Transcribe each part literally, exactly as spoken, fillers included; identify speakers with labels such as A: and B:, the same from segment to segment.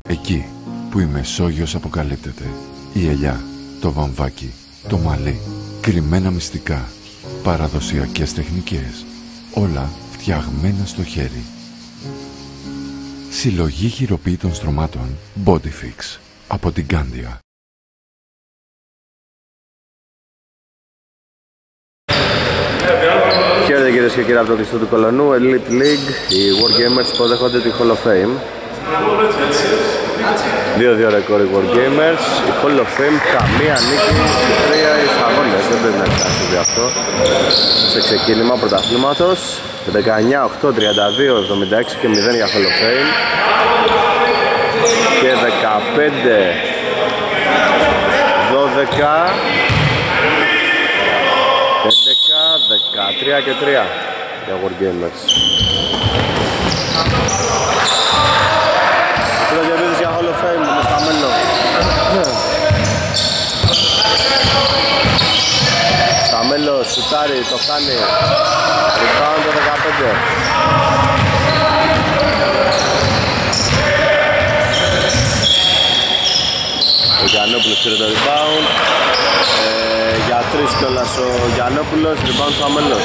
A: Εκεί που η Μεσόγειος αποκαλύπτεται, η ελιά, το βαμβάκι, το μαλλί, κρυμμένα μυστικά, παραδοσιακές τεχνικές, όλα φτιαγμένα στο χέρι. Συλλογή χειροποίητων στρωμάτων Bodyfix από την Κάνδια.
B: Χαίρετε κυρίες και κύριοι από το κλειστό του Κολονού, Elite League, οι Wargamers υποδέχονται τη Hall of Fame. δύο δύο ρεκόρ οι Wargamers, η Hall of Fame καμία νίκη σε τρία αγώνες, δεν πρέπει να εξαρτηθεί αυτό. Σε ξεκίνημα πρωταθλήματος, δεκαεννιά οκτώ τριάντα δύο εβδομήντα έξι και μηδέν για Hall of Fame και δεκαπέντε δώδεκα έντεκα δεκατρία και τρία για Wargamers. Πρώτη επίδυση για Hall of Fame με στα μέλλον. Στα μέλλον σουτάρει, το κάνει. Rebound το δεκαπέντε. Ο Γιαννόπουλος πήρε το rebound. Ε, για τρεις κιόλας ο Γιαννόπουλος, rebound στο αμέλος.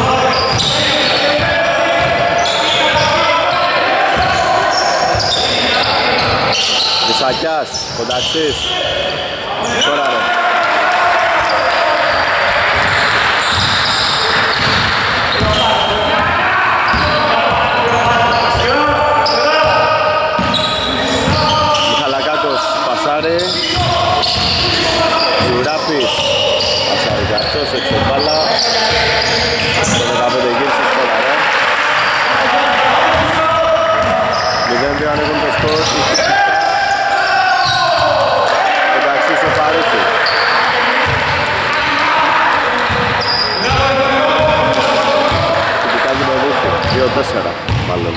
B: Βυσακιάς, κονταξής. Τώρα ρε. Μιχαλακάκος πασάρει. Ζουράπης πασάρει και αυτός έξω μπάλα. Το δεκαπέντε γύρισε τώρα ρε. μηδέν δύο ανοίγουν το σκορ. Κονταξής ο Παρίσι. Κοιτάζει το δίχτυ. δύο τέσσερα μάλλον.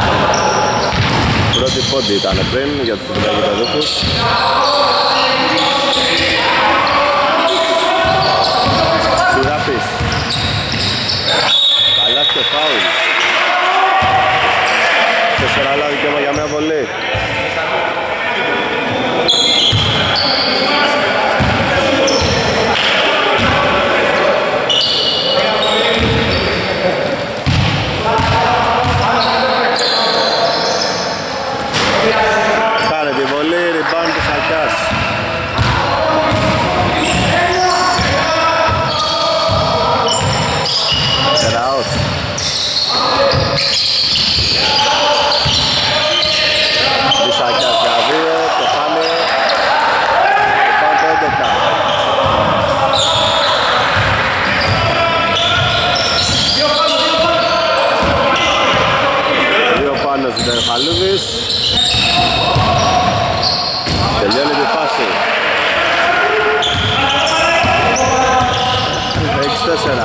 B: Πρώτη πόντι ήταν πριν για τους φωτογραφικοδούχους. Τσουράπης. Καλάς και φάουλ. Τέσσερα άλλα δικαίωμα για μια βολή. Κάνε τη βολή, rebound του Σακιάς. Τεραός. Βυσακιάς για δύο, το χάνει. Rebound το έντεκα. Δύο πάνω στην Τερχαλούδης. Τελειώνει τη φάση. έξι τέσσερα.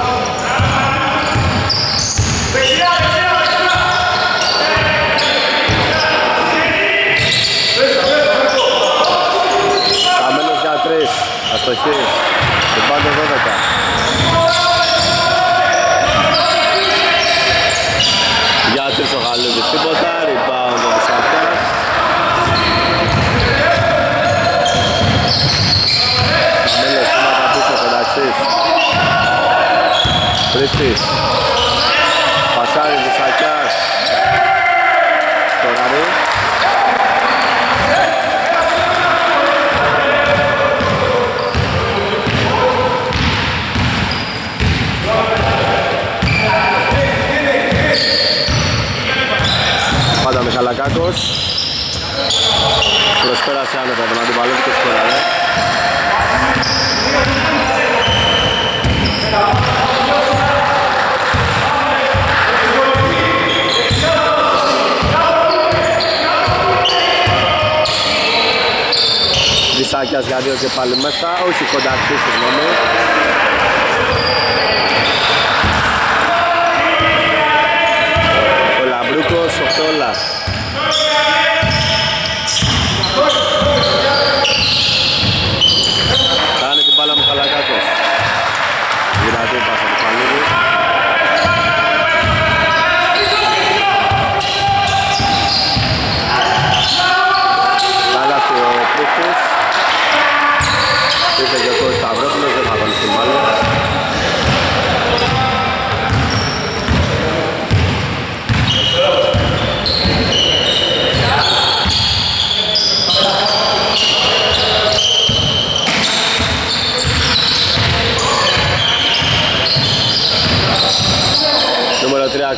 B: Καμένος για τρεις. Αστοχή. Την πάντο δώδεκα. Για τρεις ο Γαλούδης. Τίποτα. Rebound ο Βυσακιάς. Καμένος σήματα πίσω κονταξής. Χρήστης. Πασάρι Βυσακιάς. Στοράρι. Πάντα Μιχαλακάκος. Προσπέρασε άνετα τον αντιπαλό και σκοράρε. Βυσάκιας για δύο και πάλι μέσα, όχι κονταξής, συγγνώμη. Ο Λαμπρούκος, ο Χτόλας. Κάνει την μπάλα μου Χαλακάκος. Δυνατή πάσα του Φανίδη.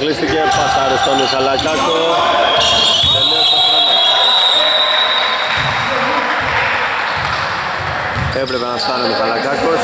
B: αποκλείστηκε, πασάρι στον Μιχαλακάκο. Τελείωσε ο χρόνος. Έπρεπε να στάνε ο Μιχαλακάκος.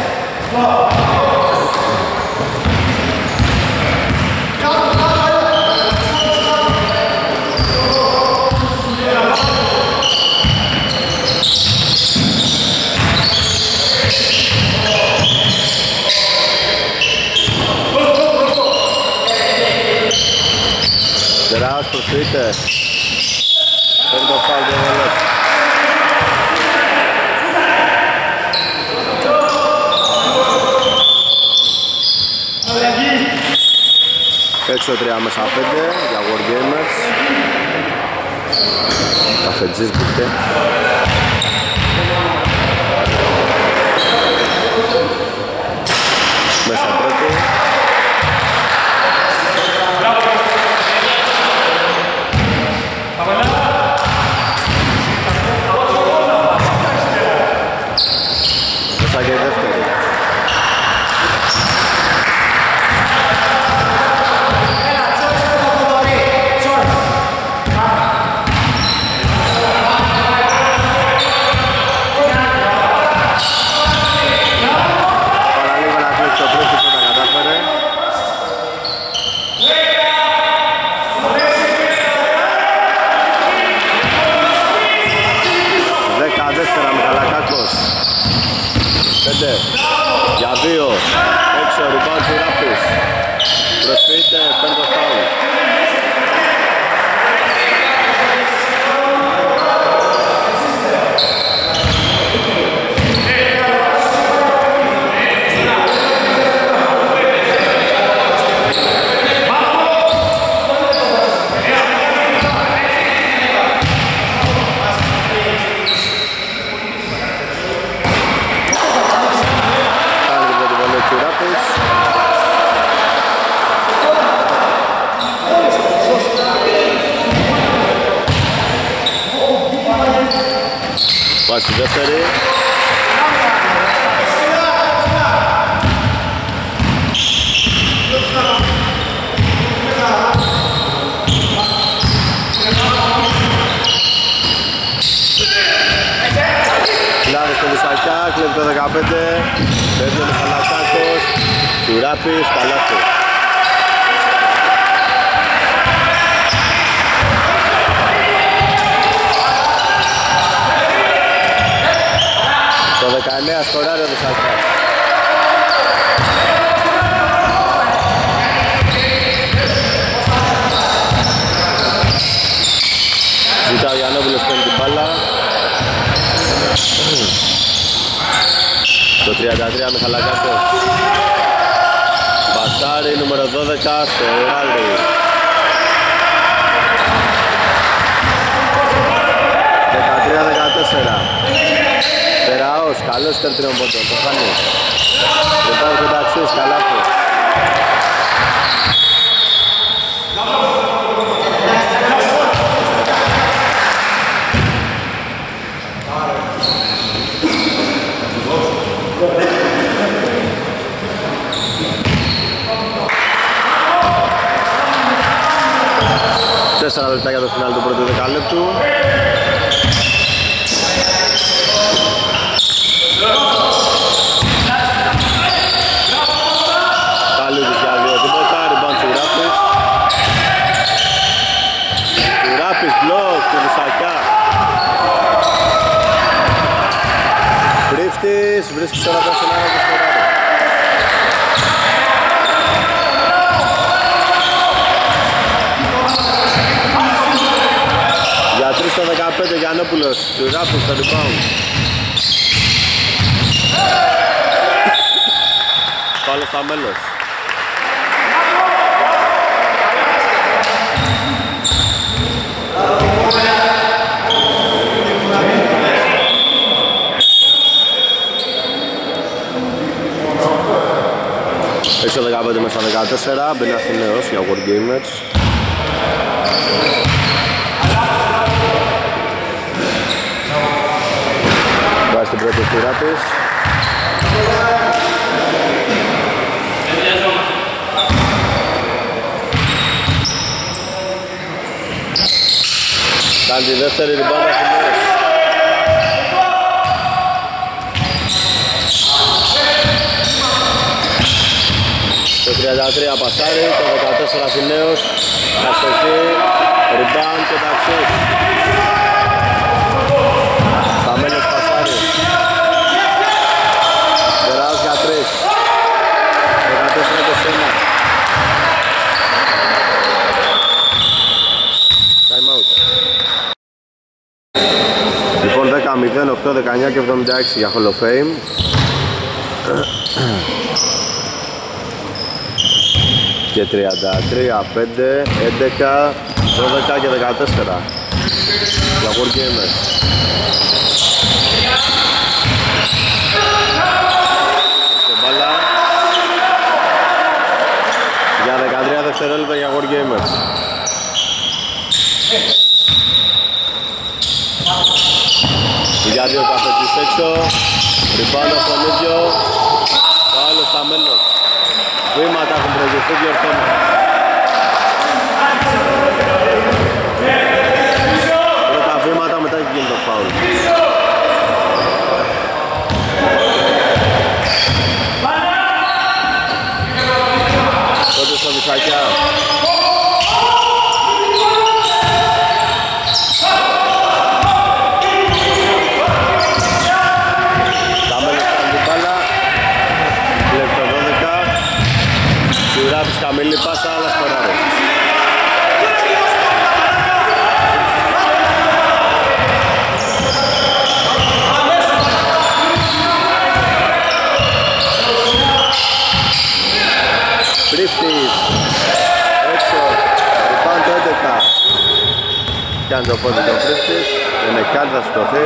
B: Τεράος προσφύγεται. Παίρνει το φάουλ του Βελός. Έξω τρία μέσα πέντε για Wargamers. Καφετζής μπήκε. Μέσα πρώτη. Μέσα και δεύτερη. Παραλίγο να κλείξει το τρίτο που τα κατάφερε. δεκατέσσερα Μιχαλακάκος. πέντε για δύο. Έξω rebound του Ράπης. Προσφύγεται, παίρνει το φάουλ. Πάει στη δεύτερη. Λάβει στο Βουσακιά, κλέβει το δεκαπέντε. Παίρνει ο Μιχαλακάκος. Τουράπης, καλάθι. Το δεκαεννέα σκοράρει ο Βουσακιάς. Ζητά ο Γιαννόπουλος, παίρνει την μπάλα. Το τριάντα τρία Μιχαλακάκος. Μπασάρι, νούμερο δώδεκα, στο ράλι. δεκατρία δεκατέσσερα. Τεραός, καλός ήταν τριών πόντων, το χάνει. Υπάρχει και ταξίς, καλάθι. Τέσσερα λεπτά για το φινάλι του πρώτου δεκαλέπτου. Καλούδης για δύο τίποτα, rebound του Ράπης. Του Ράπης, μπλοκ, του Βουσακιά. Πρίφτης, βρίσκει τώρα τα σενάρια του σκοράρι. Για τρία στο δεκαπέντε Γιαννόπουλος, του Ράπης στο rebound. Πάλι στα μέλος. Έξω δεκαπέντε μέσα δεκατέσσερα, μπαίνει Αθηναίος για Wargamers. Βάζει την πρώτη θύρα της. Κάνει τη δεύτερη ριμπάουντ Αθηναίος. Το τριάντα τρία πασάρι, το δεκατέσσερα Αθηναίος. Αστοχή, ριμπάουντ και ταξίς. Σταμένος πασάρι. Βεράος για τρεις. δεκατέσσερα είκοσι ένα. Time out. Λοιπόν δέκα μηδέν, οκτώ, δεκαεννιά και εβδομήντα έξι για Hall of Fame. Και τριάντα τρία, πέντε, έντεκα, δώδεκα και δεκατέσσερα για Wargamers. Και μπάλα για δεκατρία δευτερόλεπτα για Wargamers. Για δύο καφετής έξω, ριμπάουντ από τον ίδιο, το άλλο στα μέλος. Βήματα έχουν προηγηθεί, διορθώνουν. Πρώτα βήματα, μετά έχει γίνει το φάουλ. Τότε στο Βυσσακιά. Καμίλη πάσα, αλλά σκοράρει. Πρίφτης, έξω, ριμπάουντ το έντεκα. Κάνει το πόδι το Πρίφτης, δεν έχει κάτι, θα σηκωθεί.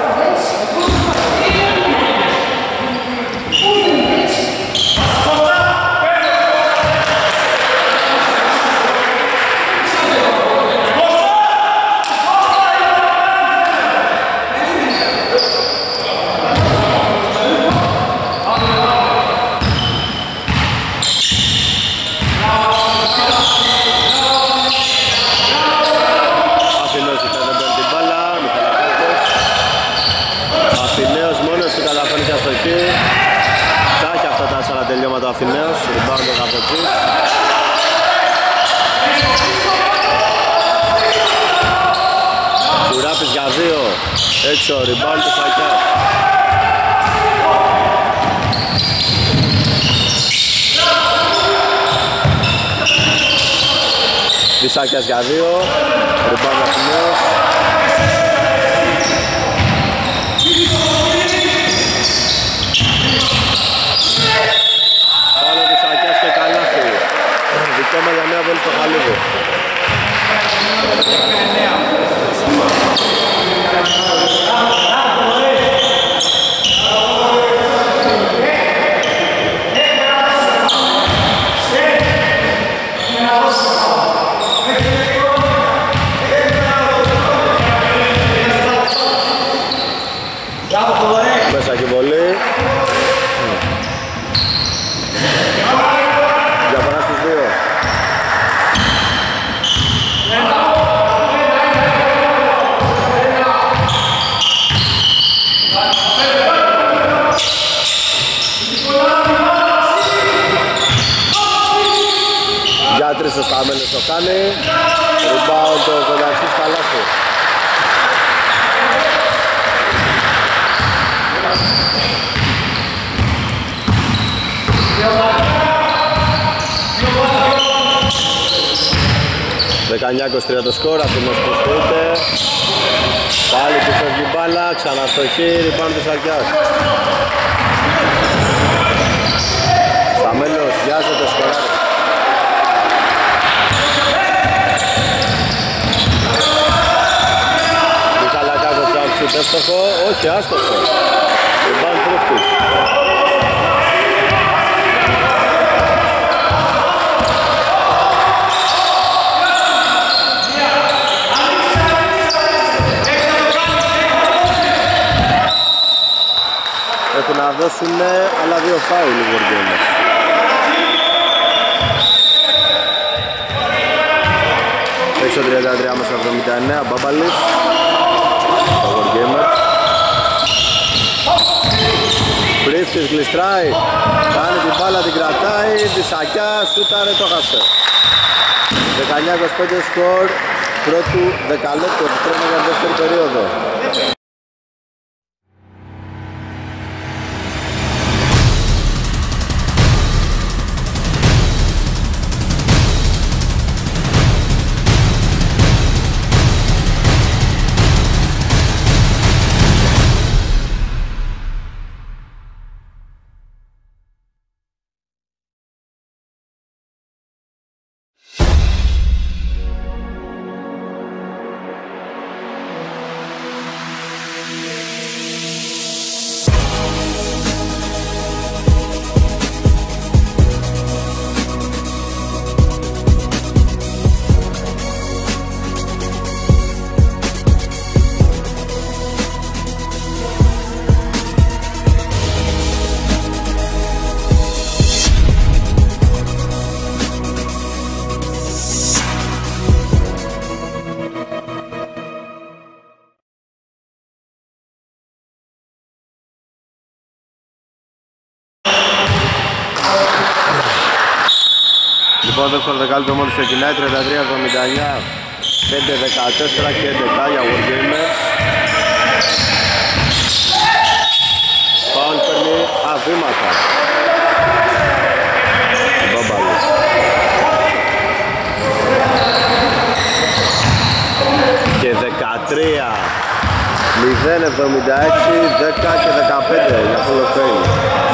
B: Τελειώματα ο Αθηναίος, ριμπάουντ ο Καπετζής. Τσουράπης για δύο, έξω, ριμπάουντ του Σακιά. Βυσσάκιας για δύο, ριμπάουντ ο Αθηναίος. Δικαίωμα για μία βόλη στο Χαλίδι. Μέσα και βολή. Διαφορά στους δύο. Για τρεις ο Σταμένος το κάνει. Rebound το Κονταξής καλάθι. δεκαεννιά είκοσι τρία το σκορ, Αθηνός προστείται. Πάλι του φεύγει μπάλα, ξαναστοχή, rebound του Σακιάς. Σταμένος, βιάζεται, σκοράρει. Μιχαλακάκος τσάψει, εύστοχο, όχι άστοχο. Rebound Πρίφτης. Έχουν να δώσουν άλλα δύο φάουλ οι Wargamers. έξω τριάντα τρία με εβδομήντα εννέα, Μπάμπαλης, το Wargamers. Πρίφτης γλιστράει, κάνει την μπάλα, την κρατάει, τη σακιά, σούταρε, το χάσε. δεκαεννιά είκοσι πέντε σκορ πρώτου δεκαλέπτου, επιστρέφουμε για δεύτερη περίοδο. Λοιπόν, δεύτερο δεκάλεπτο μόλις ξεκινάει, τριάντα τρία εβδομήντα εννέα, πέντε δεκατέσσερα και έντεκα για Wargamers. Φάουλ παίρνει αβήματα. Μπάμπαλης. Και δεκατρία, μηδέν εβδομήντα έξι, δέκα και δεκαπέντε για Hall of Fame.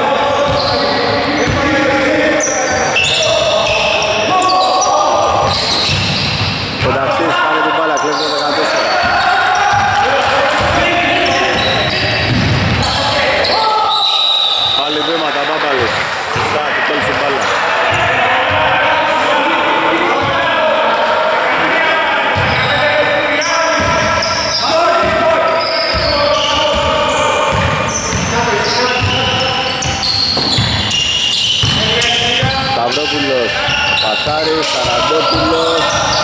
B: Κονταξής κάνει την μπάλα, κλέβει το δεκατέσσερα. Πάλι βήματα, Μπάμπαλης. Στα, του τέλεισε μπάλα. Σταυρόπουλος, Πασάρης, Σαραντόπουλος.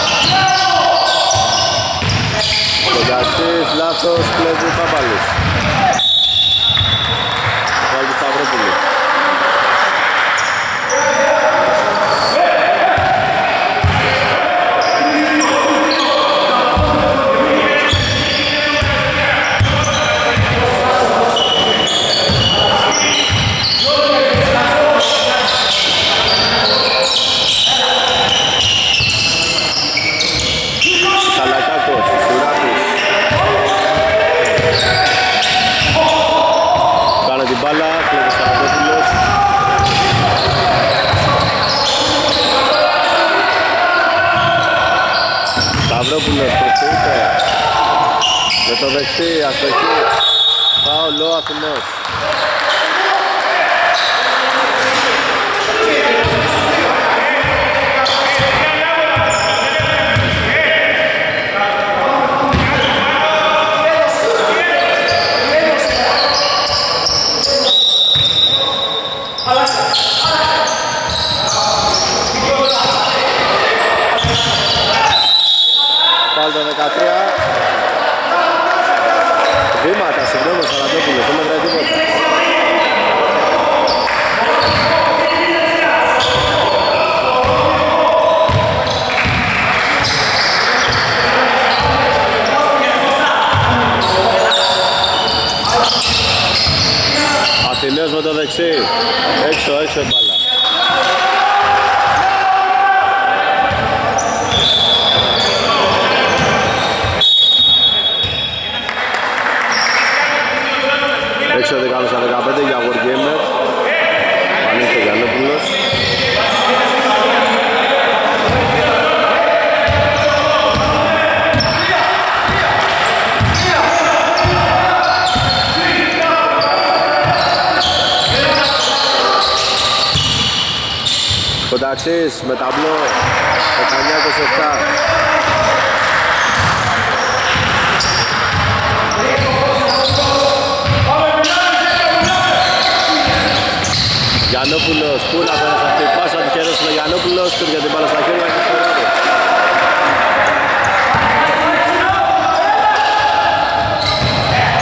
B: Κονταξής, λάθος, κλέβει Παπαλής. Βάλει του Σταυρόπουλου. Σταυρόπουλος προσθείται με το δεξί, αστοχή, φάουλ ο Αθηνός. δεκατρία βήματα, συγγνώμη, Σαραντόπουλος, δεν μετράει τίποτα. Αθηναίος με το δεξί, έξω, έξω μπάλα. Έξω δεκάλεπτο στα δεκαπέντε για Wargamers. Πανίς ο Γιαννόπουλος. Κονταξής με ταμπλό δεκαεννιά είκοσι επτά. Γιαννόπουλος, πού να πέρασε αυτή η πάσα, τυχερός είναι ο Γιαννόπουλος, του για την μπάλα στα χέρια και σκοράρει.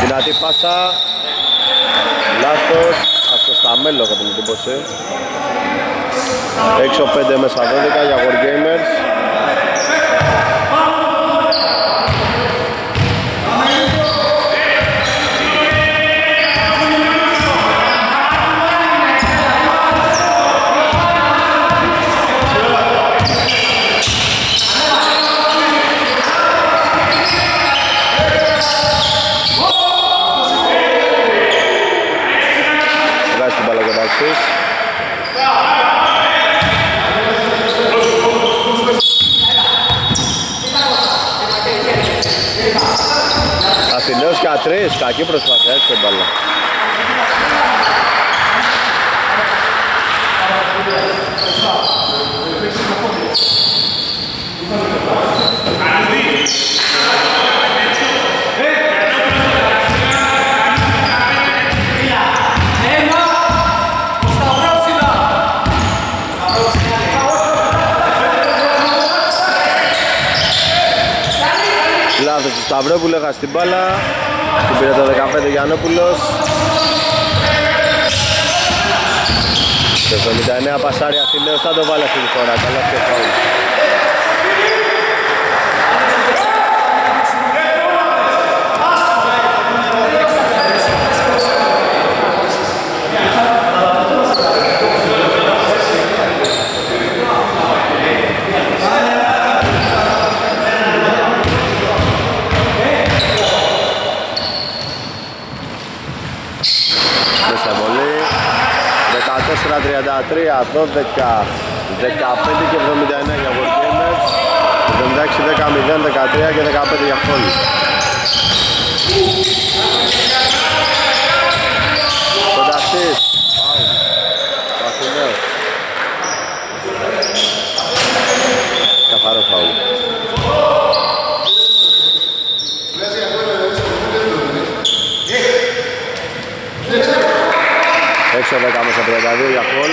B: Δυνατή πάσα. Λάθος. Αυτό στα μέλλον κατά την εντύπωση. έξι πέντε μέσα δώδεκα για Wargamers. Βγάζει την μπάλα ο Κονταξής. Αθηναίος για τρεις, κακή προσπάθεια, έτσι την μπάλα. Λάθος του Σταυρόπουλου, έχασε την μπάλα. Την πήρε το δεκαπέντε Γιαννόπουλος. Το εβδομήντα εννέα πασάρι Αθηναίος, θα το βάλει αυτή τη φορά. Καλά και φάουλ. δεκατέσσερα τριάντα τρία, δώδεκα, δεκαπέντε και εβδομήντα εννέα για Wargamers, εβδομήντα έξι δέκα μηδέν, δεκατρία και δεκαπέντε για Φόλη. Κονταξής, φάουλ, ο Αθηναίος. Καθαρό φάουλ. έξι δέκα μέσα τριάντα δύο για Φόλ.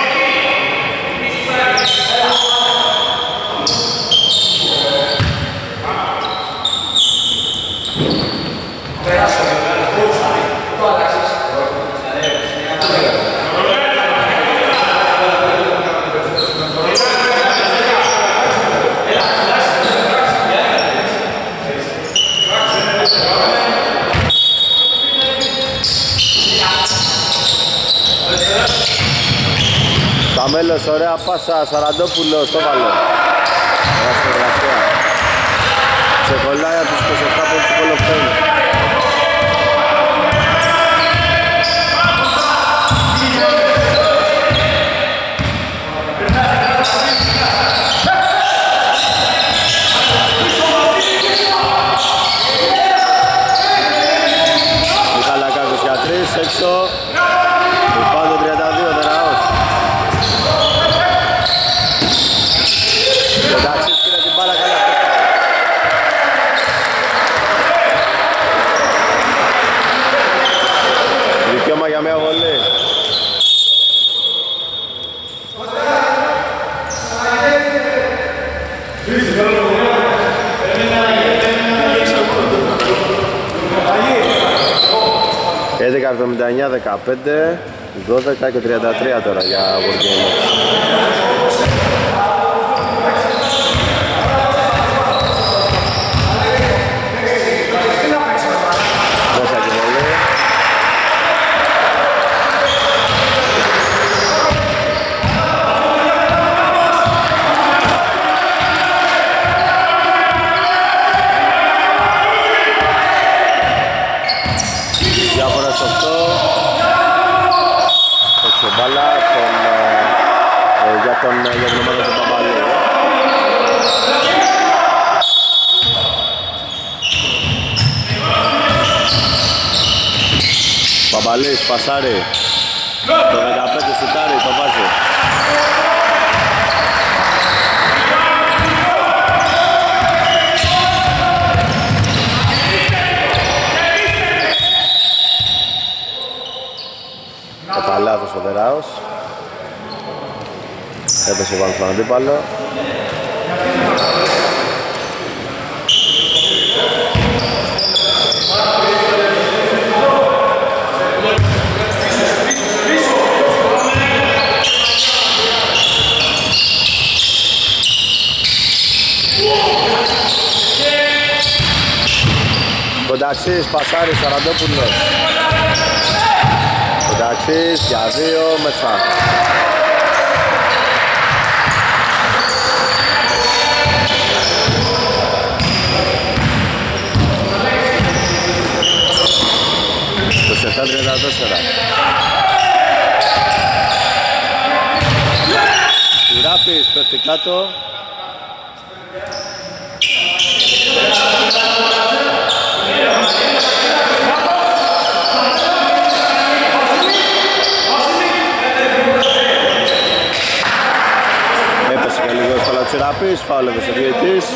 B: Καμέλος, ωραία πάσα, Σαραντόπουλος, το βάλε. Ωραία συνεργασία. Ξεκολλάει από τους είκοσι επτά πόντους του Hall of Fame. Μιχαλακάκος για τρεις, έξω. Πάνω τριάντα δύο, Δεραός. Εντάξει, πήρε την μπάλα καλά. Δικαίωμα για μια βολή. έντεκα εβδομήντα εννέα δεκαπέντε, δώδεκα και τριάντα τρία τώρα για Wargamers. Μπάλα τον, ε, για τον για την ομάδα του Παπαλή. Παπαλής, πασάρι. Το δεκαπέντε σουτάρι, το βάζει. Κατά λάθος ο Δεράος. Έπεσε πάνω στον αντίπαλο. Ταξής, πασάρι, Σαραντόπουλος. Ο Ταξής για δύο μέσα. είκοσι επτά τριάντα τέσσερα. Τουράπης πέφτει κάτω. Έπεσε και λίγο εύκολα ο Τσιράπης, φάουλευε ο διαιτητής.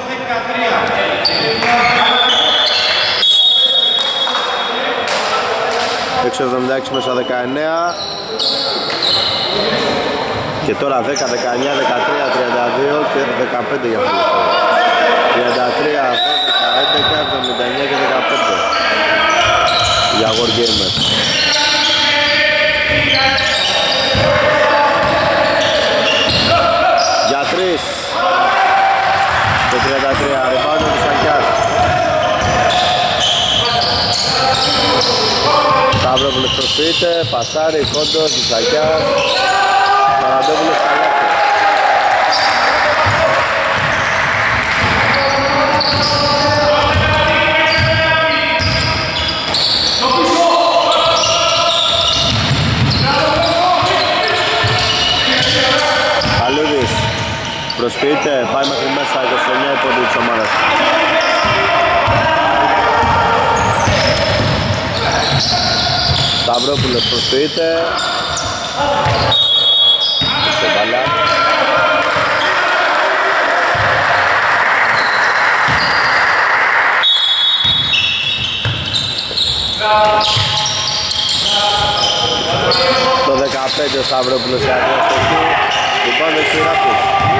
B: έξι εβδομήντα έξι μέσα δεκαεννέα. Και τώρα δέκα, δεκαεννέα, δεκατρία, τριάντα δύο και δεκαπέντε για αυτό. τριάντα τρία, δώδεκα, έντεκα, εβδομήντα εννέα και δεκαπέντε για Wargamers. Για τρεις. Το τριάντα τρία, ρεπάντο του Σακιάς. Σταυρόπουλος προσποιείται, πασάρι, κόντος, Σακιάς. Σαραντόπουλος καλάθι. Καλούδης προσποιείται, πάει μέχρι μέσα είκοσι εννέα πόντου της ομάδας. Σταυρόπουλος προσποιείται. Σε μπάλα. Το δεκαπέντε ο Σταυρόπουλος για την αστοχή. Λοιπόν, δεξιράπης.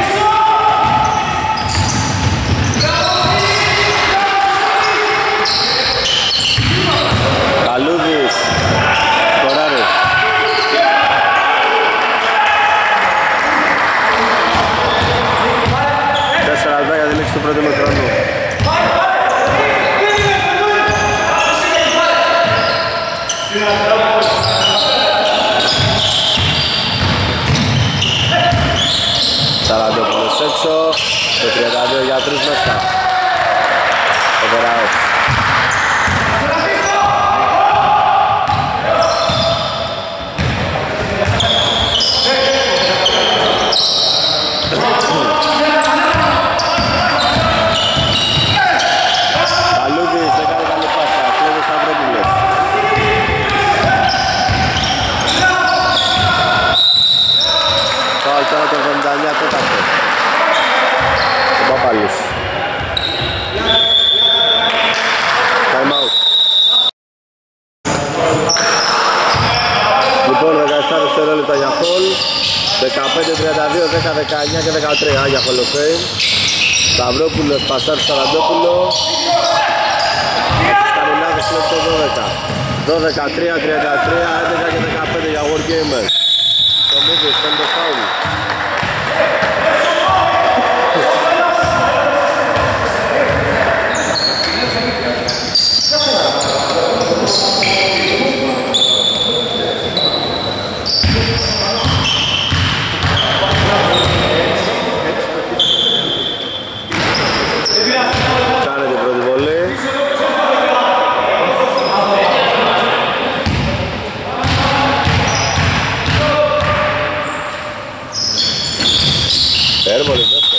B: Καλούδης. Κοράρη. Τέσσερα λεπτά για τη λήξη του πρώτου ημιχρόνου. Σαραντόπουλος έξω. Το τριάντα δύο για τρεις μέσα. Ο Βεράος. Καλούδης δεν κάνει καλή πάσα. Κλέβει Σταυρόπουλος. Φάουλ τώρα το εβδομήντα εννέα τέταρτο. Ο Παπάλης. Time out. Λοιπόν, δεκαεπτά δευτερόλεπτα για Hall. δεκαπέντε τριάντα δύο, δέκα δεκαεννέα και δεκατρία για Hall of Fame. Σταυρόπουλος, πασάρι Σαραντόπουλο. Σκανινάδης κλέψει το δώδεκα. δώδεκα, τρία, τριάντα τρία, έντεκα και δεκαπέντε για Wargamers. Το Μούβις, πέντε φάουλ. Κάνε την πρώτη βολή. Έρβολη δεύτερη.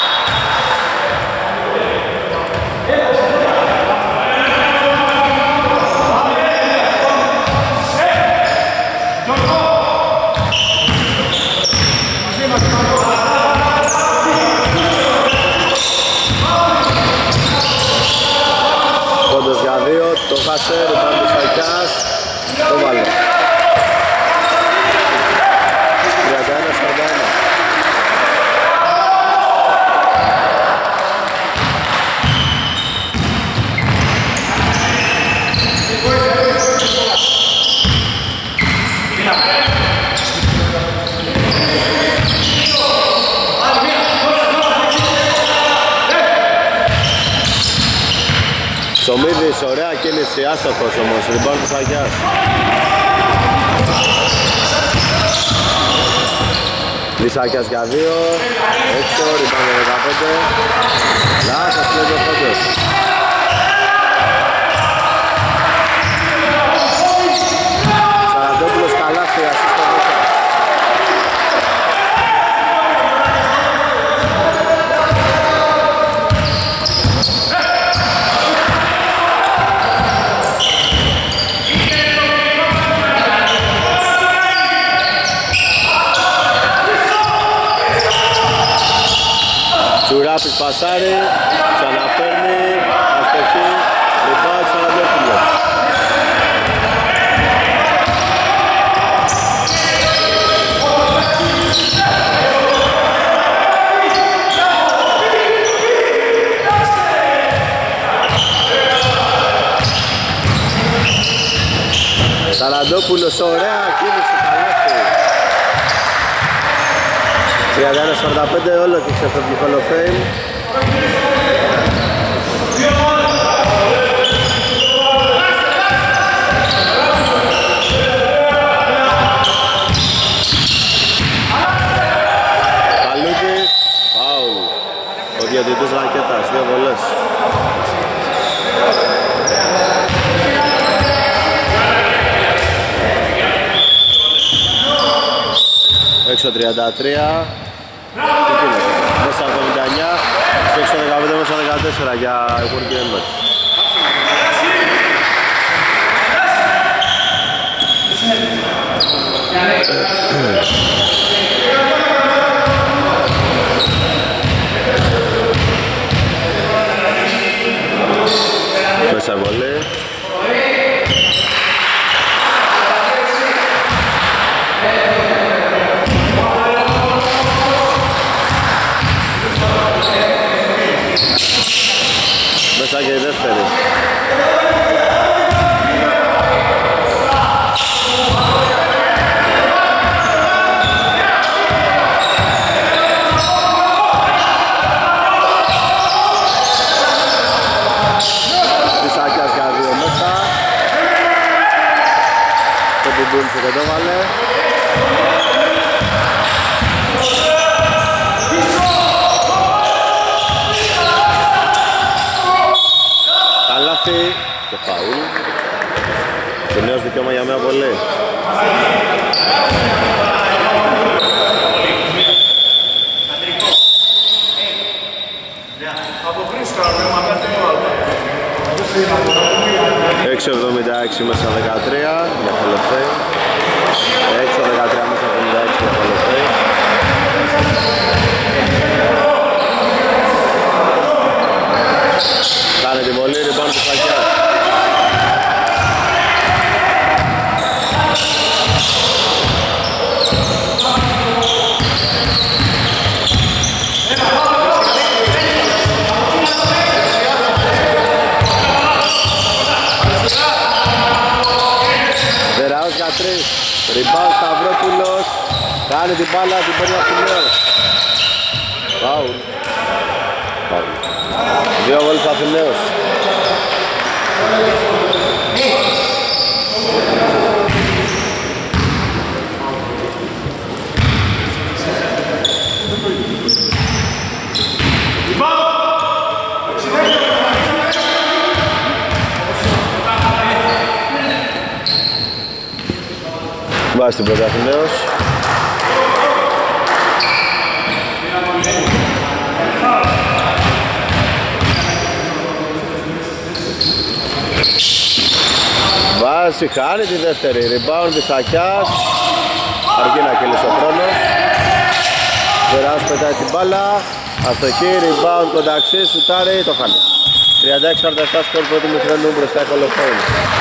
B: Πόντος για δύο, το χάσε, ριμπάουντ του Σαϊκιάς, το βάλε. τριάντα ένα σαράντα ένα. Ψωμίδης Παυλίδης, ωραία κίνηση, άστοχος όμως, rebound της Αγιάς. Λυσάκιας για δύο, έξω, rebound δεκαπέντε. Λάσας, πλέον ο πόντος. Σαραντόπουλος καλά στη ασίστα δέκα. Τσουράπης πασάρει, ξαναπαίρνει, αστοχή, rebound Σαραντόπουλος. Σαραντόπουλος, ωραία κίνηση, καλάθι. τριάντα ένα σαράντα πέντε, όλο και ξεφεύγει Hall of Fame. Παλούκης, φάουλ. Ο διαιτητής ρακέτας, δύο βολές. έξω τριάντα τρία. Τι γίνεται, μέσα εβδομήντα εννιά και έξω δεκαπέντε μέσα δεκατέσσερα για Wargamers. Μέσα βολή. Μέσα και η δεύτερη. Σάκιας για δύο μέσα. Το μπουμπούλησε και το βάλε. Καλάθι και φαούλ. Και νέος δικαίωμα για μια βολή. έξι εβδομήντα έξι μέσα δεκατρία για Hall of Fame. έξι δεκατρία μέσα εβδομήντα έξι για Hall of Fame. Κάνε τη βολή, rebound του Σακιάς. Δεραός για τρεις. Rebound Σταυρόπουλος. Κάνει την μπάλα, την παίρνει από την νέο. Φάουλ. Φάουλ. Δύο βόλους Αθηναίος. Βάζει την πρώτη Αθηναίος. Βάζει, χάνει τη δεύτερη. Rebound Βυσσακιάς. Αρκεί να κυλήσει ο χρόνος. Βεράς πετάει την μπάλα. Αστοχή, rebound κονταξί, σουτάρει, το χάνει. τριάντα έξι σαράντα επτά σκορ πρώτου μηχρόνου μπροστά η Hall of Fame.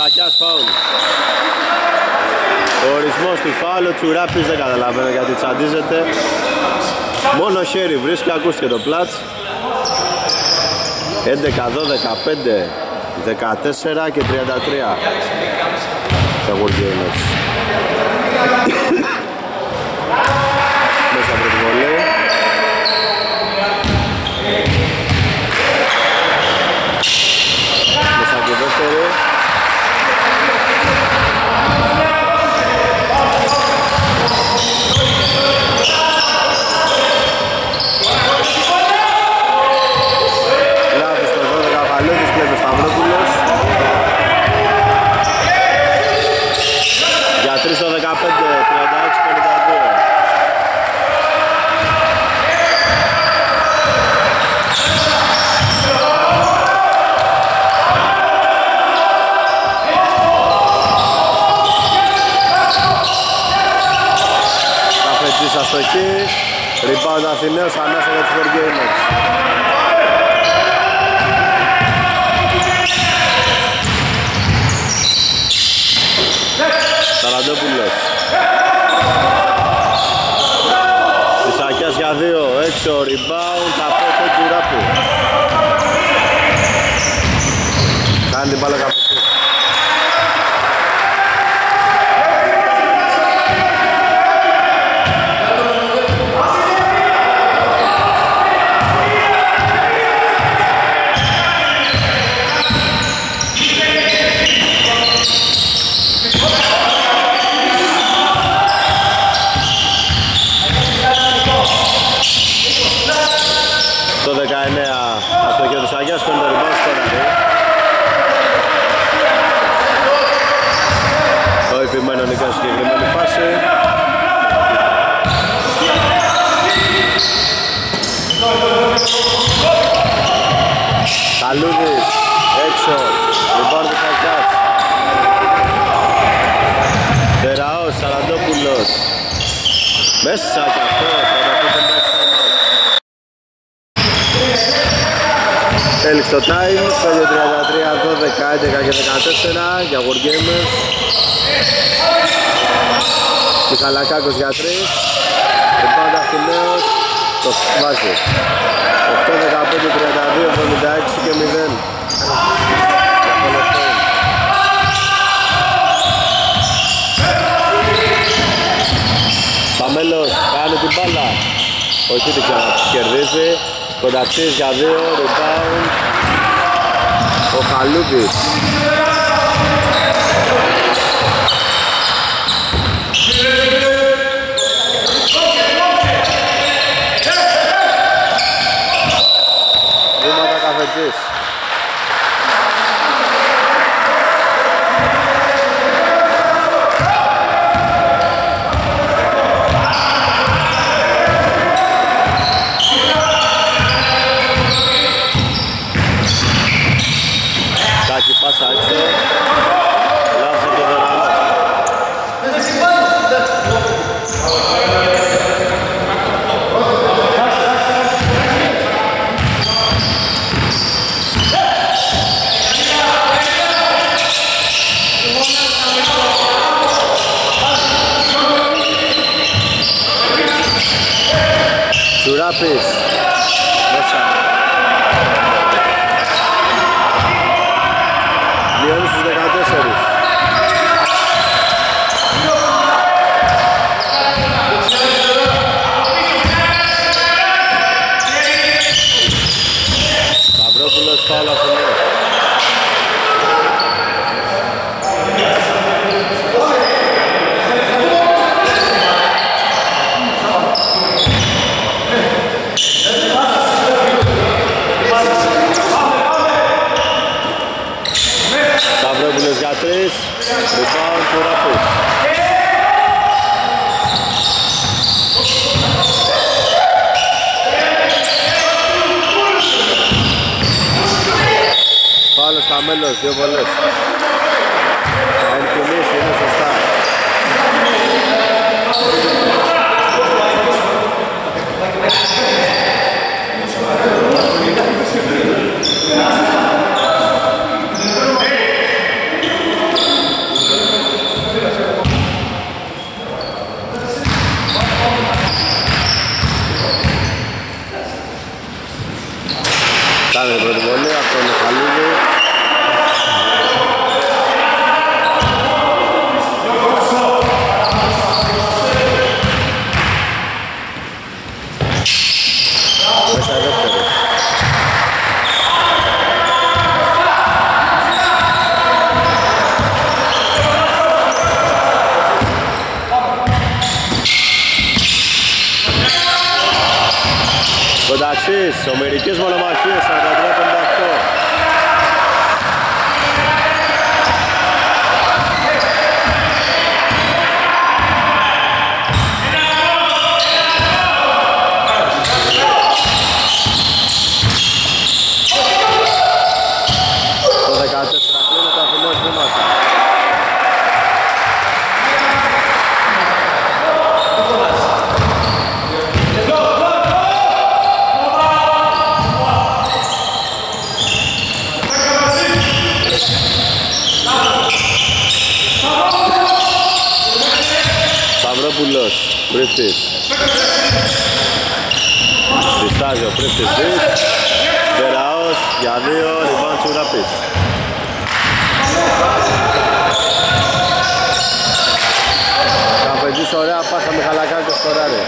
B: Σακιάς φάουλ. Ο ορισμός του φάουλ, ο Τσουράπης δεν καταλαβαίνω γιατί τσαντίζεται. Μόνο χέρι βρίσκει, ακούστηκε το πλάτς. έντεκα, δώδεκα, πέντε, δεκατέσσερα και τριάντα τρία τα Wargamers. Μέσα από τη βολή. Μέσα από τη δεύτερη. Λάθος το δώδεκα Βαλέδης, κλέβει ο Σταυρόπουλος. Για τρεις το δεκαπέντε, τριάντα έξι πενήντα δύο. Καφετζής αστοχή, rebound Αθηναίος, ανάσα για τους Wargamers. Σαραντόπουλος. Ισακιάς για δύο, έξω, rebound, από το Τσουράπη. Κάνει την μπάλα Καφετζής. Το δεκαεννέα αστοχή του Σαγιάς, παίρνει το rebound στο ραδί. Ο Ιππημένο νικά στη συγκεκριμένη φάση. Καλούδης, έξω, rebound του Σαγιάς. Τεραός, Σαραντόπουλος. Μέσα κι αυτό, τώρα που δεν πάει στο time out. Έληξε το time, πέντε τριάντα τρία, δώδεκα, έντεκα και δεκατέσσερα για Wargamers. Μιχαλακάκος για τρεις. Εμπάντα Αθηναίος, το βάζει. οκτώ δεκαπέντε τριάντα δύο, εβδομήντα έξι και μηδέν. Παμέλος κάνει την μπάλα. Όχι την ξανακερδίζει. Κονταξής για δύο, rebound. Ο Χαλούδης. Βήματα Καφετζής. Πάσα έξω. Λάθος από το Βερανό. Τσουράπης. Μέσα. Λιώνει στους δεκατέσσερα. Σταυρόπουλος, φάουλ Αθηναίος. Σταυρόπουλος για τρεις, rebound Τσουράπης. Πάλι στα μέλος, δύο βολές. Αν κινήσει, είναι σωστά. Κονταξής, ομερικές μονομαχίες, σαράντα τρία πενήντα οκτώ. Το δεκατέσσερα κλείνει τα φιλός βήματα. Σταυρόπουλος, Πρίφτης. Διστάζει ο Πρίφτης δις. Βεραός για δύο, rebound Τσουράπης. Καφετζής ωραία πάσα, Μιχαλακάκης σκοράρει.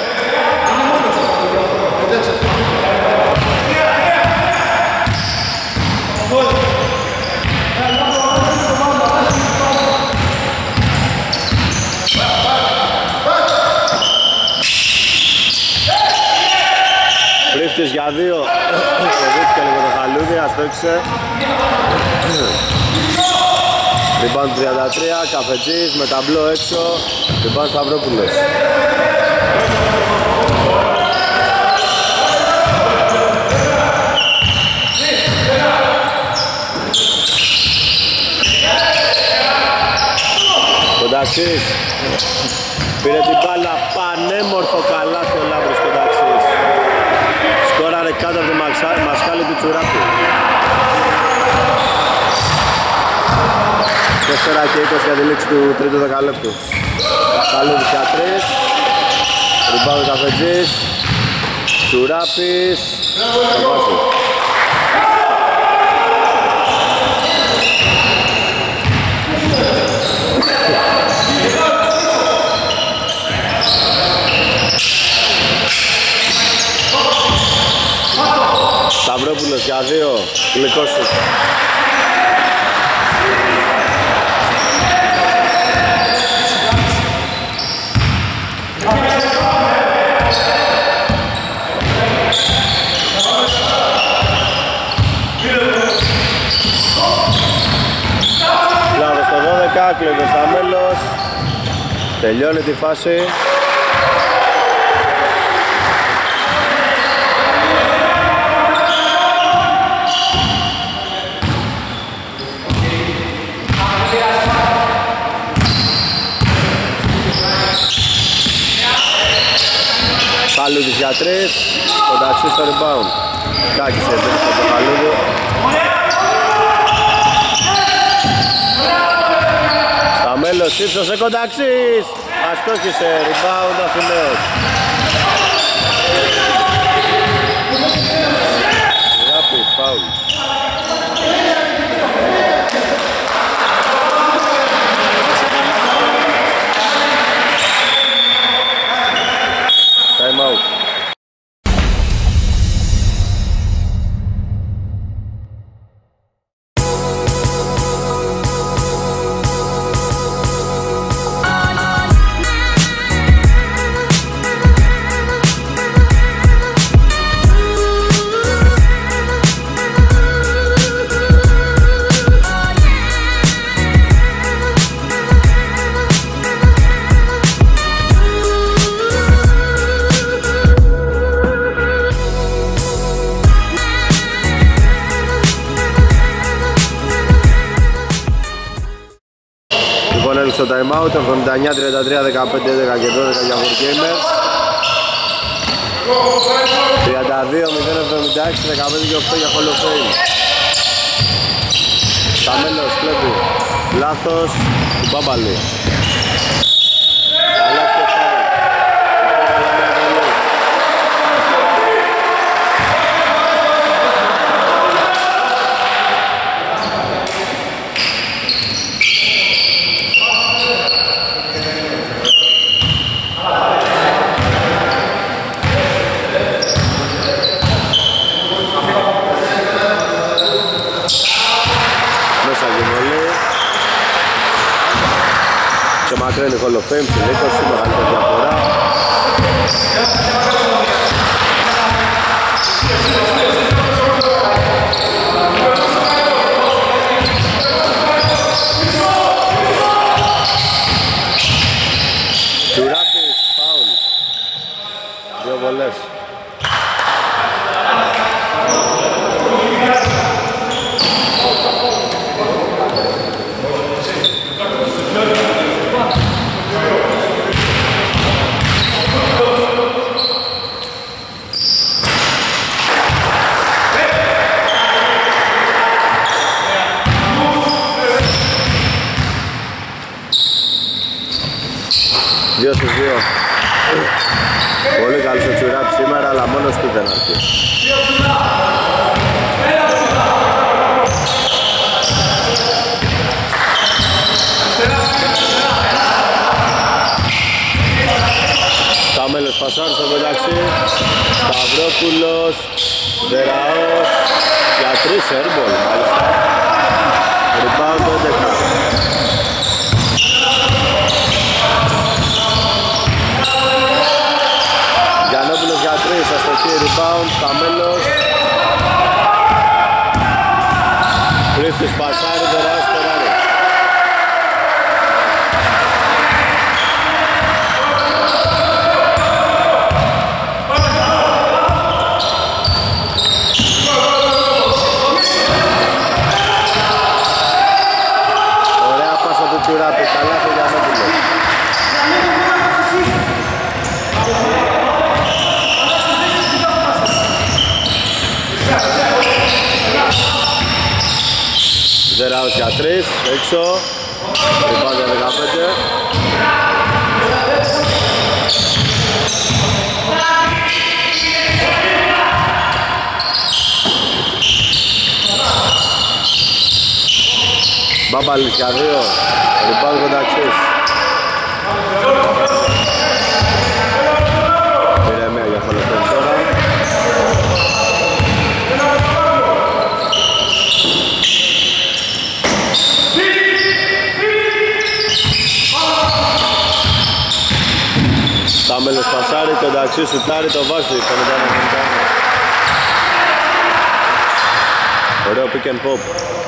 B: Πρίφτης για δύο, κοβήθηκε λίγο το χαλούδι, αστόχισε. Rebound τριάντα τρία, Καφετζής με ταμπλό έξω, rebound Σταυρόπουλος. Κονταξής, πήρε την μπάλα, πανέμορφο καλάθι ο Λάμπρος Κονταξής. Σκόραρε κάτω από τη μασχάλη του Τσουράπη. τέσσερα και είκοσι για τη λήξη του τρίτου δεκαλέπτου. Καλούδης για τρεις. Rebound Καφετζής. Τσουράπης. Το βάζει. Σταυρόπουλος για δύο, γλυκός σου. Λάβε στο δώδεκα, κλέβε στα μέλος. Τελειώνει τη φάση. Χαλούδης για τρεις, Κονταξής στο rebound. Κάκης έπαιξε από το Χαλούδη. Στα μέλος ύψωσε Κονταξής. Αστόχησε, rebound Αθηναίος. Ράπης, φάουλ. Time out. Στο time out, εβδομήντα εννιά τριάντα τρία δεκαπέντε έντεκα και δώδεκα για Wargamers. τριάντα δύο μηδέν εβδομήντα έξι δεκαπέντε και οκτώ για Hall of Fame. Σταμένος κλέβει, λάθος του Μπάμπαλη. Μακραίνει Hall of Fame στην είκοσι, μεγαλύτερη διαφορά. δύο στους δύο. Πολύ καλός ο Τσουράπης σήμερα, αλλά μόνος του δεν αρκεί. Σάμελος πασάρι στο μεταξύ, Σταυρόπουλος, Δεραός, για τρεις airball μάλιστα. Rebound έντεκα. Γιαννόπουλος για τρεις, αστοχή, rebound, Σάμελος. Πρίφτης πασάρι, Δεραός, περάρι. Τσουράπη, καλά το Γιαννόπουλο. Δεράος για τρεις, έξω. Rebound για δεκαπέντε. Μπάμπαλης για δύο. Rebound κονταξής. Ηρεμία για χολοφέν τώρα. Σάμελος πασάρι, κονταξής σουτάρι, το βάζει. πενήντα ένα πενήντα ένα. Ωραίο pick and pop.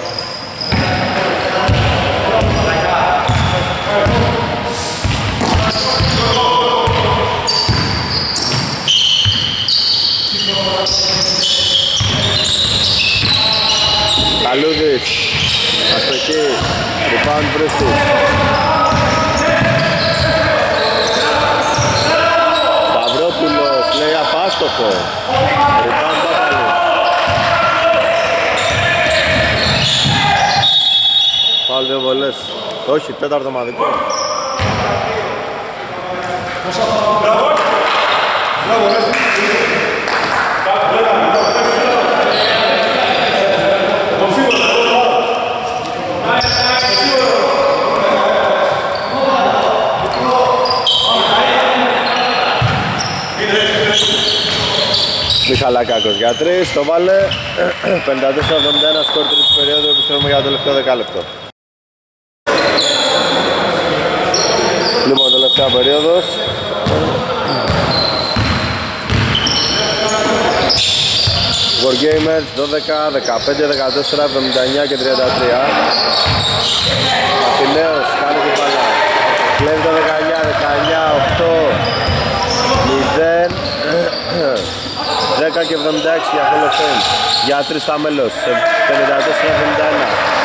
B: Καλούδης, αστοχή, rebound Πρίφτης. Σταυρόπουλος, λέει απάστοχο, rebound Μπάπαλης. Πάλι δύο βολές, όχι, τέταρτο μαδικό. Μιχαλακάκος για τρεις, το βάλε. πενήντα τέσσερα εβδομήντα ένα σκορ τρίτης περίοδου, επιστρέφουμε για το τελευταίο δεκάλεπτο. Λοιπόν, τελευταία περίοδος. Wargamers δώδεκα, δεκαπέντε, δεκατέσσερα, εβδομήντα εννιά και τριάντα τρία. Αθηναίος κάνει την μπάλα. Κλέβει το δεκαεννιά, δεκαεννιά, οκτώ, μηδέν, δέκα και εβδομήντα έξι για Χολοφέν. Για τρεις στα μέλος, πενήντα τέσσερα εβδομήντα ένα.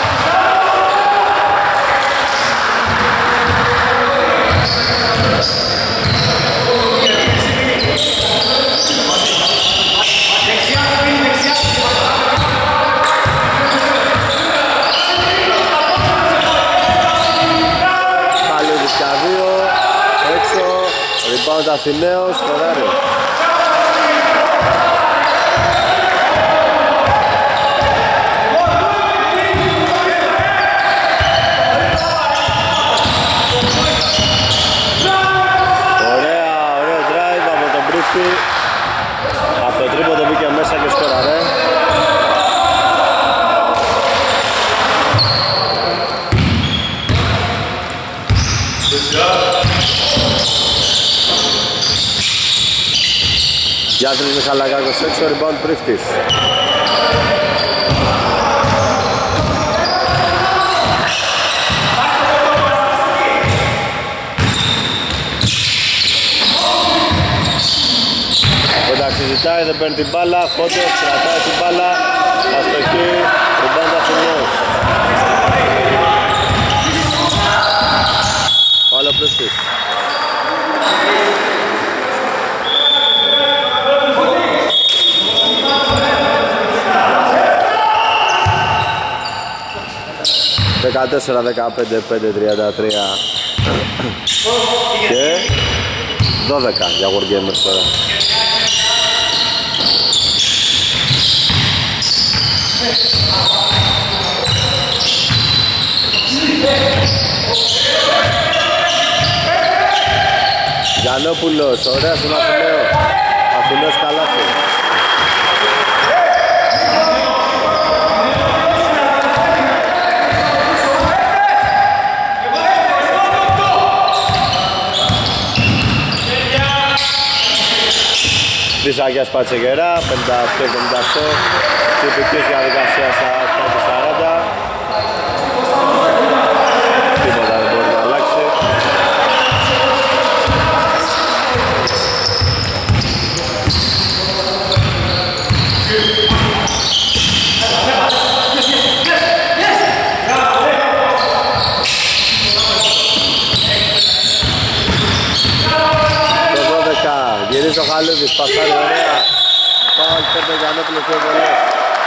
B: Rebound Αθηναίος, Φεράρι. Ωραία, ωραίο drive από τον Πρίφτη. Από το τρίποντο μπήκε μέσα και σκόραρε. Γιάννης Μιχαλακάκος έξω, rebound Πρίφτης. Εντάξει, Πατάει, δεν παίρνει την μπάλα, Κόντος κρατάει την μπάλα, αστοχή, rebound Αθηνός. Πάλι ο Πρίστης. δεκατέσσερα δεκαπέντε πέντε τριάντα τρία και δώδεκα για Wargamers τώρα. Γιαννόπουλος, ωραία στον Αθηναίο. Αθηνός καλάθι. Δυσαγιάς Πατσεγερά, πενήντα οκτώ πενήντα οκτώ, τυπικής διαδικασία στα σαράντα. Τίποτα δεν μπορεί να αλλάξει. Γυρίζει ο Χαλούδης, πασάρει ωραία. Πάω πέντε ο Γιαννόπουλος πιο πολλές.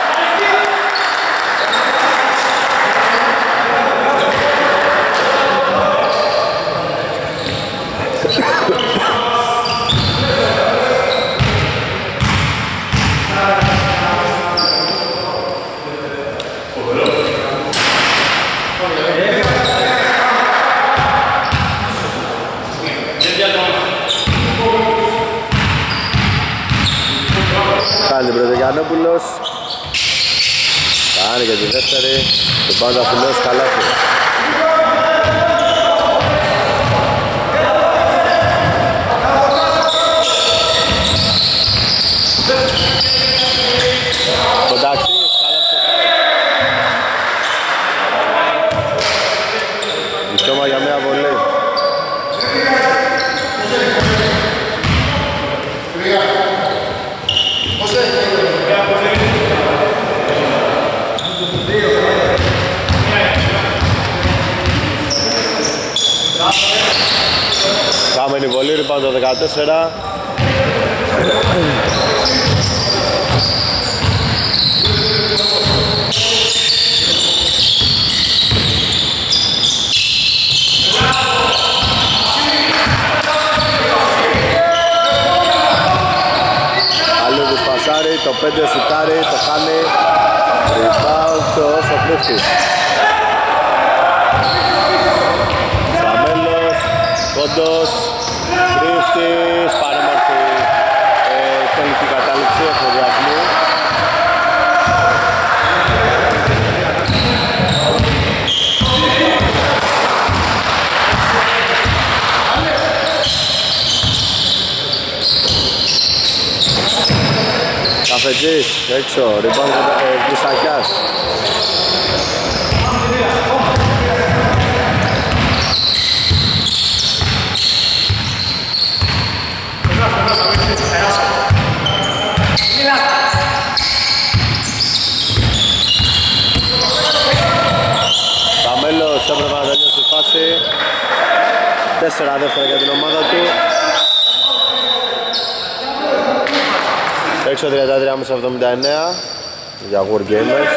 B: Κάνει πρώτο Γιαννόπουλος. Κάνει και τη δεύτερη. Τον πάντα Αθηνός καλάθι. Κονταξής, καλάθι. Μισόμα για μια βολή. Κάμενη βολή, rebound το δεκατέσσερα. Αλούδης πασάρει, το πέντε σουτάρει, το χάνει. Rebound το Σοφλούφτης. Κόντος, Χρήστης, παρέμορφη ε, τελική κατάληξη εφοδιασμού. Καφετζής, έξω, rebound ε, Βυσσακιάς. Καμέλος έπρεπε να τελειώσει η φάση. Τέσσερα δεύτερα για την ομάδα του. Έξω τριάντα τρία εβδομήντα εννέα για Wargamers.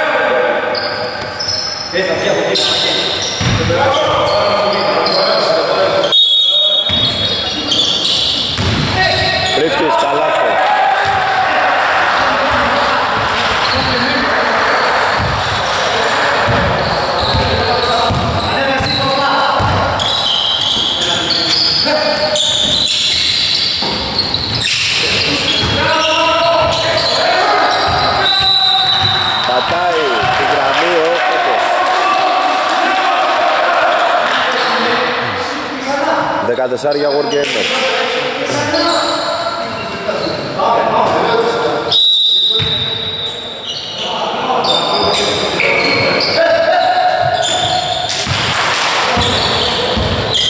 B: Ρίφτης, καλάθι. Πατάει τη γραμμή ο Κόντος. δεκατέσσερα για Wargamers.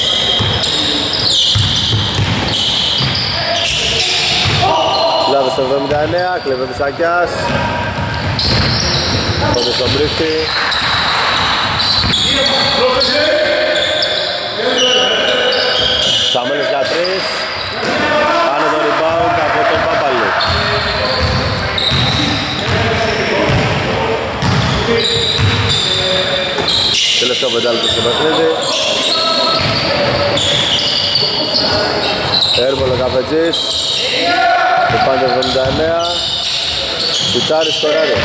B: Λάδος το εβδομήντα εβδομήντα εννέα, κλέβει ο Βυσσακιάς. Πότε στον Πρίφτη. Σαμέλος για τρεις. Πάνε το rebound από τον Παπαλού. Τελευταίο πεντάλεπτο στο παιχνίδι. Έρμολο Καφετζής. Το πάνε εβδομήντα εννέα. Σουτάρι σκοράρει.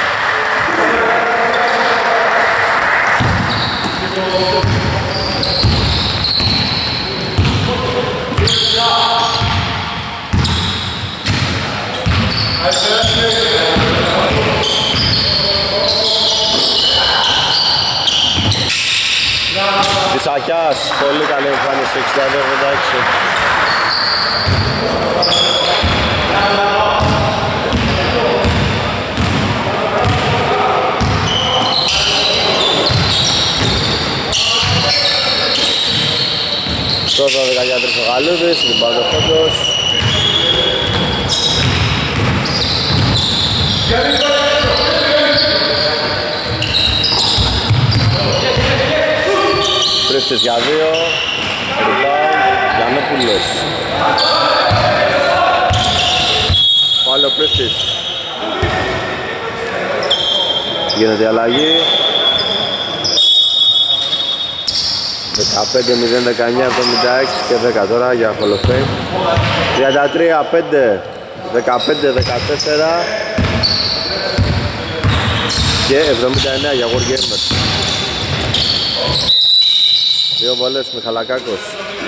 B: Βυσσακιάς, πολύ καλή εμφάνιση, εξήντα δύο ογδόντα έξι. Στο δώδεκα για τρεις ο Γαλούδης, την πάντα ο Φόντος. Πρίφτης για δύο, rebound, Γιαννόπουλος. Πάλι ο Πρίφτης. Γίνεται η αλλαγή. δεκαπέντε μηδέν δεκαεννιά εβδομήντα έξι και δέκα τώρα για Hall of Fame. τριάντα τρία πέντε δεκαπέντε δεκατέσσερα και εβδομήντα εννέα για Wargamers. Δύο βολές Μιχαλακάκος.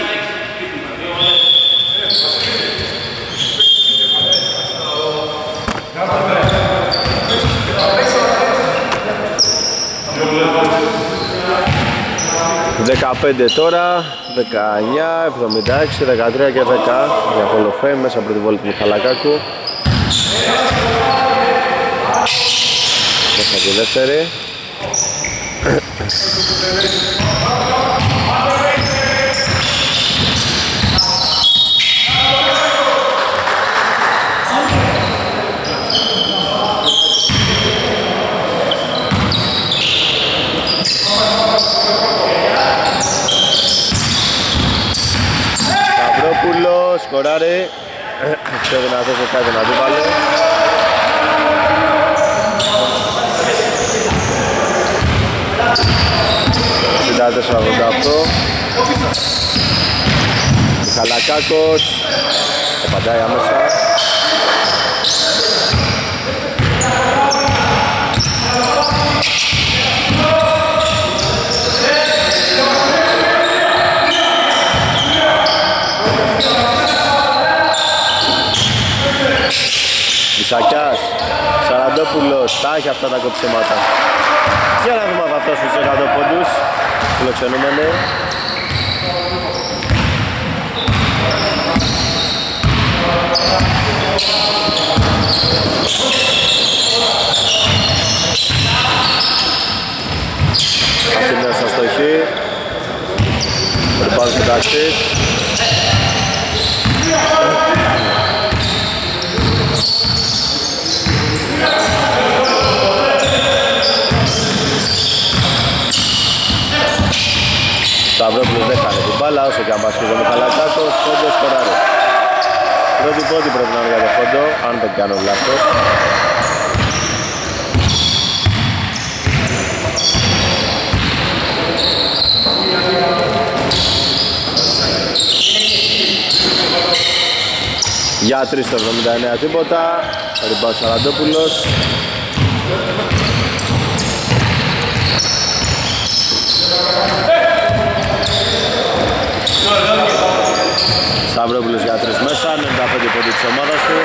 B: δεκαπέντε τώρα, δεκαεννιά, εβδομήντα έξι, δεκατρία και δέκα για Hall of Fame μέσα από τη βόλη του Μιχαλακάκου. Μέσα τη δεύτερη. Σκοράρει, πιο δυνατός και κάτι να αντίπαλο. εξήντα τέσσερα ογδόντα οκτώ. Μιχαλακάκος, επαντάει άμεσα. Βυσσακιάς, Σαραντόπουλος, τα έχει αυτά τα κοψίματα. Για να δούμε αν θα φτάσουν στους εκατό πόντους, φιλοξενούμενοι. Ασύμνεος στα στοχή. Περπάζουν στην τάξη. Σταυρόπουλος δεν χάνει την μπάλα, όσο και αν πασχίζει ο Μιχαλακάκος, Φόντος σκοράρει. Πρώτη πόντι πρέπει να είναι για το Φόντο, αν δεν κάνω λάθος. Για τρεις το εβδομήντα εννέα τίποτα, rebound Σαραντόπουλος. Σταυρόπουλος για τρεις μέσα, ενενήντα πέντε πόντι της ομάδας του.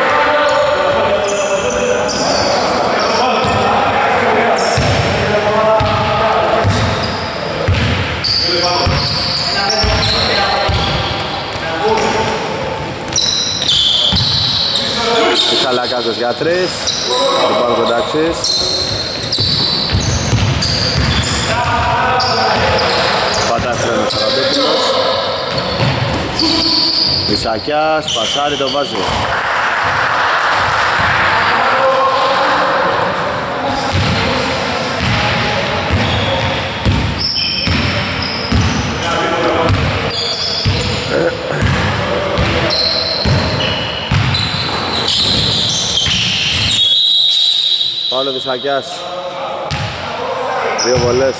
B: Μιχαλακάκος για τρεις, rebound Κοντάξης. Πατάει φρένο Σαραντόπουλος. Βυσσακιάς, πασάρι, το βάζει. Παύλο Δησακιάς. Δύο βολές.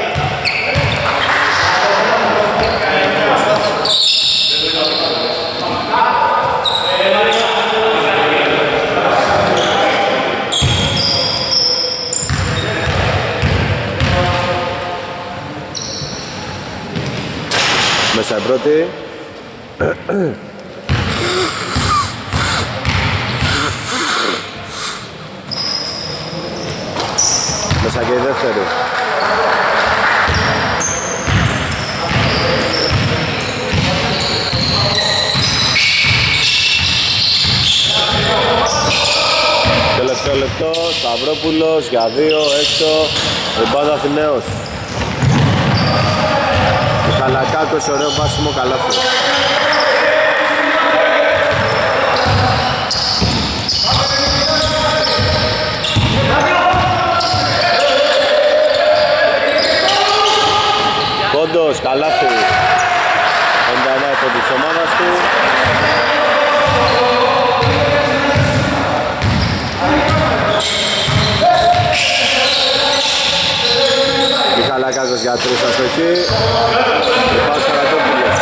B: Μέσα η πρώτη. Μέσα και η δεύτερη. Τελευταίο λεπτό, Σταυρόπουλος για δύο, έξω, ριμπάουντ Αθηναίος. Μιχαλακάκος, ωραίο βάσιμο καλάθι. Κόντος, καλάθι. πενήντα εννέα από της ομάδας του. Μιχαλακάκος για τρεις αστοχή. Πάω Σαρακόπουλος.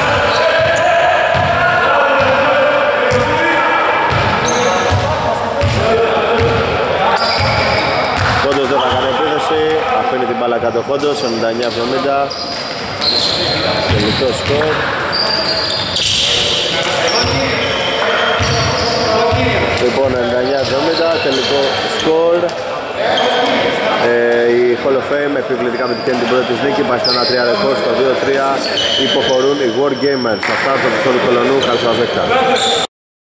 B: Κόντος δεν θα κάνει επίδεση. Αφήνει την μπάλα κάτω Κόντος, ενενήντα εννέα εβδομήντα. Τελικό σκορ. Λοιπόν, ενενήντα εννέα εβδομήντα, τελικό σκορ. Ε, οι Hall of Fame επιβλητικά πετυχαίνουν την πρώτη της νίκη, πάει στο ένα τρία ρεκόρ, στο δύο τρία υποχωρούν οι War Gamers. Αυτά από το επεισόδιο Κολονού, καλώς σας δέχτα.